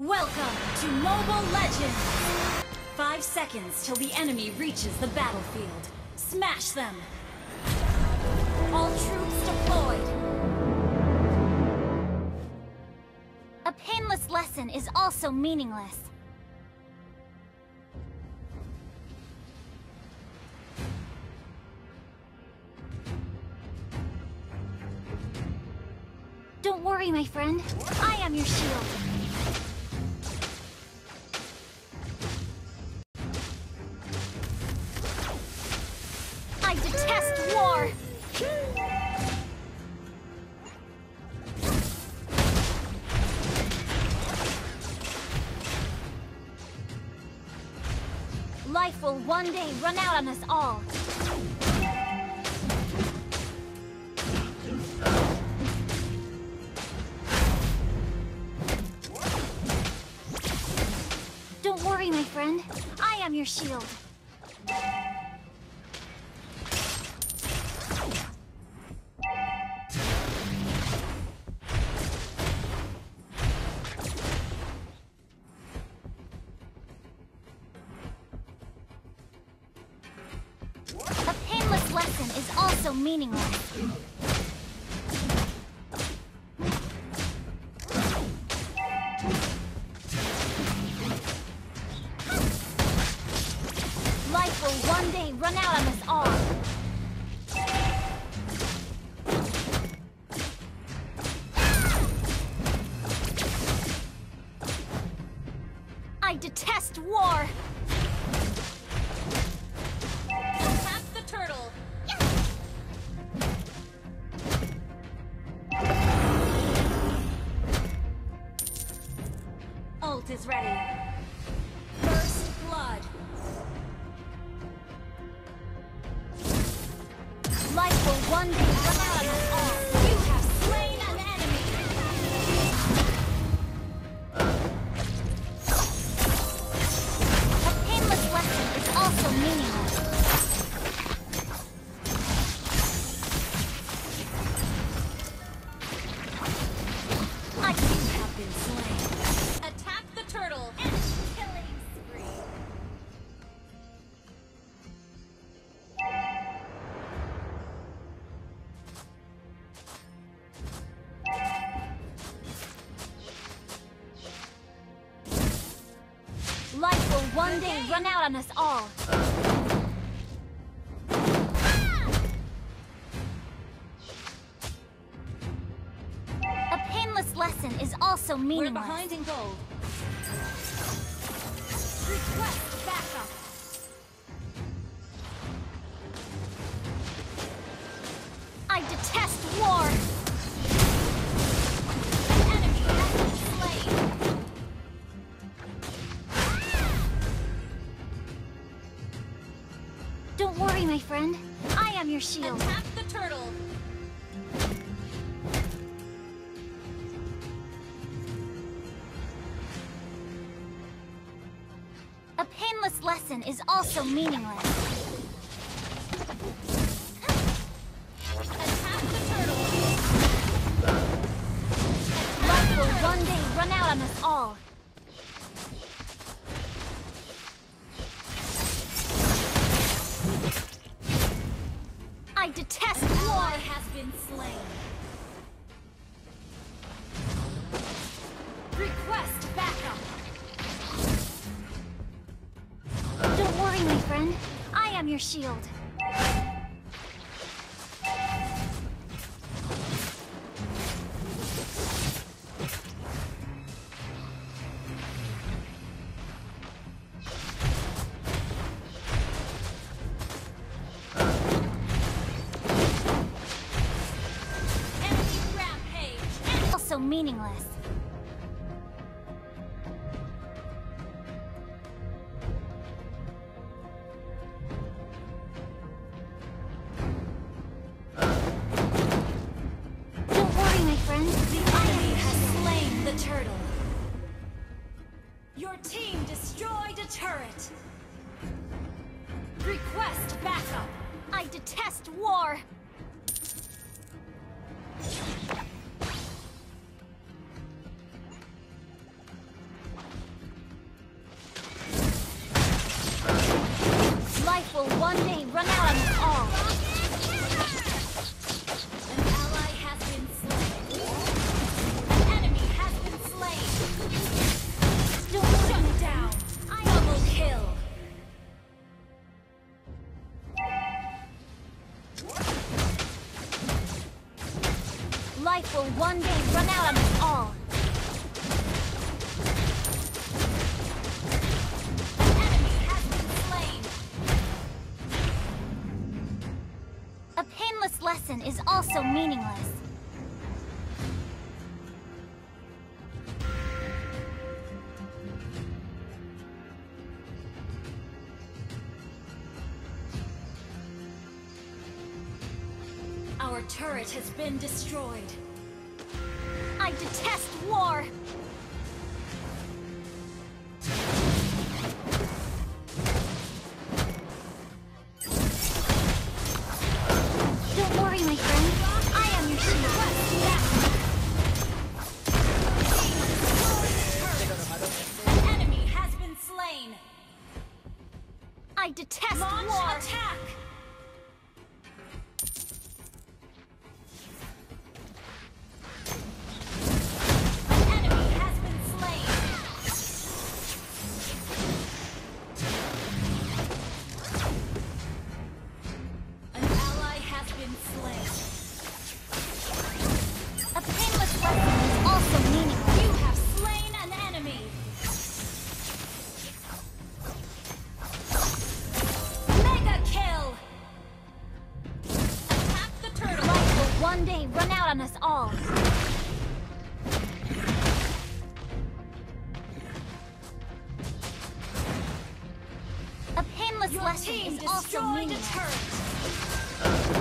Welcome to Mobile Legends! 5 seconds till the enemy reaches the battlefield. Smash them! All troops deployed! A painless lesson is also meaningless. Don't worry, my friend. I am your shield. I detest war! Life will one day run out on us all. Don't worry, my friend. I am your shield. A painless lesson is also meaningless. Life will one day run out on us all. I detest war! Attack the turtle! Ult is ready. First blood. Life will one day run out on us all. You have slain an enemy! A painless lesson is also meaningless. You have been slain. Attack the turtle! Killing spree. Life will one day run out on us all. A painless lesson is also We're meaningless. behind in gold. Request backup! I detest war! An enemy has been slain! Don't worry, my friend. I am your shield. Attack the turtle! A painless lesson is also meaningless. Attack the turtle! Life will one day run out on us all. I detest Ally war! has been slain. Request backup! Don't worry, my friend. I am your shield. Enemy rampage! Also meaningless. Don't worry, my friend. The enemy has slain the turtle. Your team destroyed a turret. Request backup. I detest war! will one day run out on us all. An ally has been slain. An enemy has been slain. Shut down. Double kill. Life will one day run out on us all. An enemy has been slain. A painless lesson is also meaningless. Our turret has been destroyed. I detest war! Don't worry, my friend. I am your shield. An enemy has been slain. I detest Launch war! attack. An enemy has been slain. An ally has been slain. A painless lesson is also meaningless. You have slain an enemy. Mega kill. Attack the turtle. Life will one day run out on us all. A painless Your lesson team is also destroyed a meaningless. turret.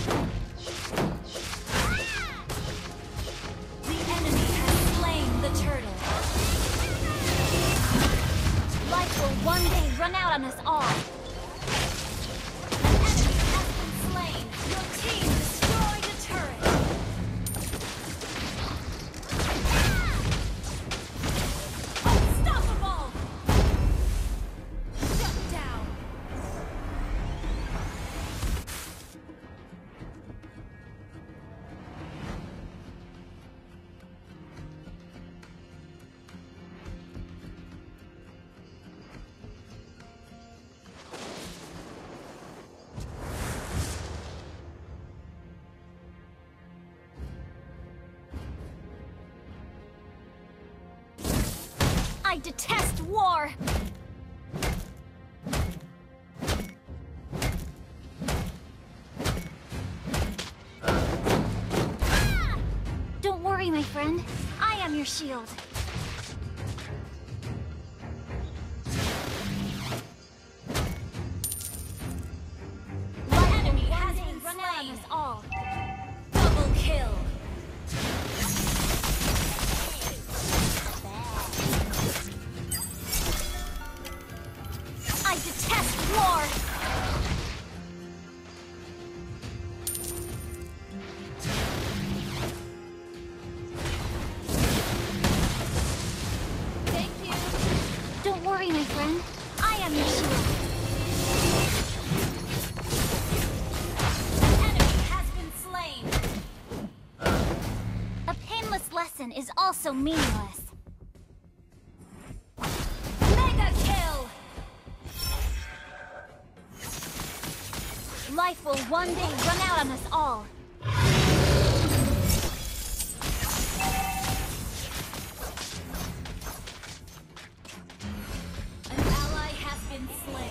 The enemy has slain the turtle. Life will one day run out on us all. An enemy has been slain. Your team destroyed a turret. Unstoppable. Shut down. I detest war! Don't worry, my friend. I am your shield. The enemy has One day been run out on slain. us all. Double kill. I detest war! Thank you. Don't worry, my friend. I am your shield. An enemy has been slain. A painless lesson is also meaningless. Mega kill. Life will one day run out on us all. An ally has been slain.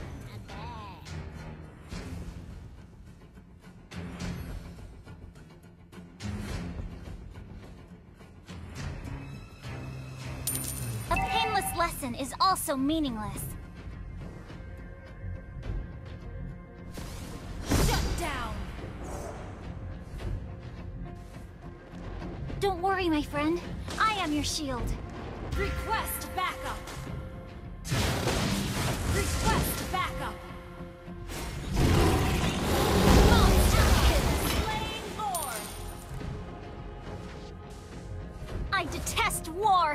A painless lesson is also meaningless. Shut down. Don't worry, my friend. I am your shield. Request backup. Request backup. Monster kill. Slain Lord. I detest war!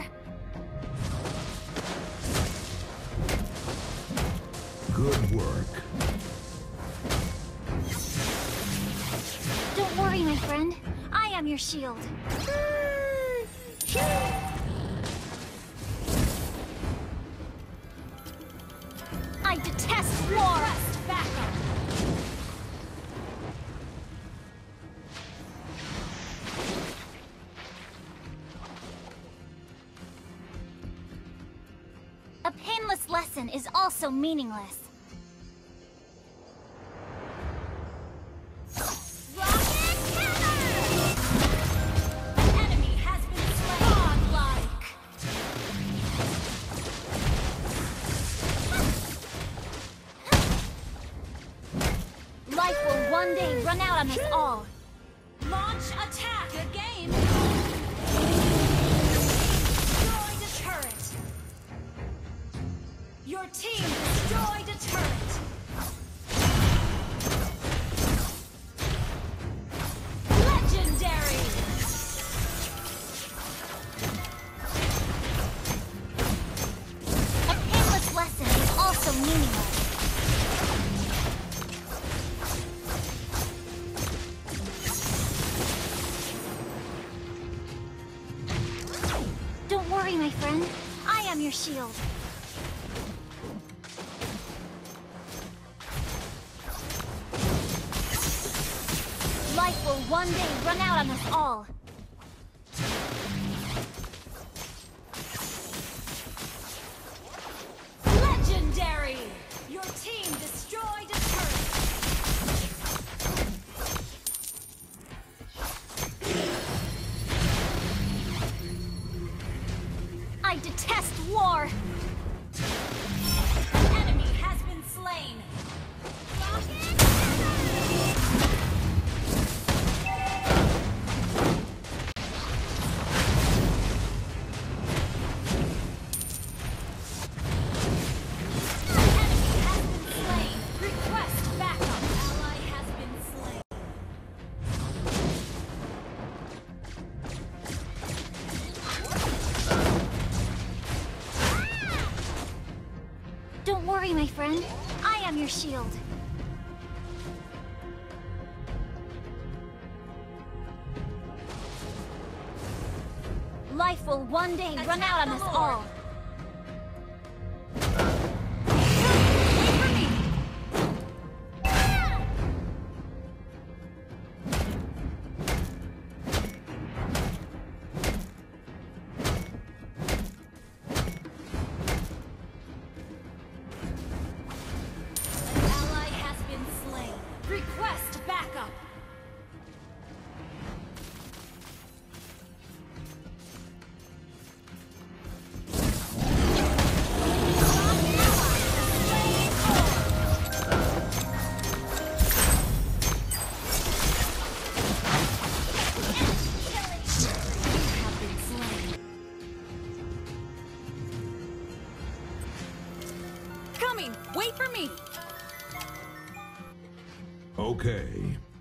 Good work. your shield. I detest war! Back up. A painless lesson is also meaningless. Rocket hammer! An enemy has been slain. Godlike. Life will one day run out on us all. Launch attack again. Destroyed a turret. Your team destroyed a turret. Legendary. A painless lesson is also meaningless. Don't worry, my friend. I am your shield. Life will one day run out on us all. Legendary. Your team destroyed a turret. I detest war! An enemy has been slain. Enemy has been slain. Request backup. Ally has been slain. Don't worry, my friend. I am your shield. Life will one day run out on us all. Wait for me. An ally has been slain. Request backup. Coming! Wait for me! Okay.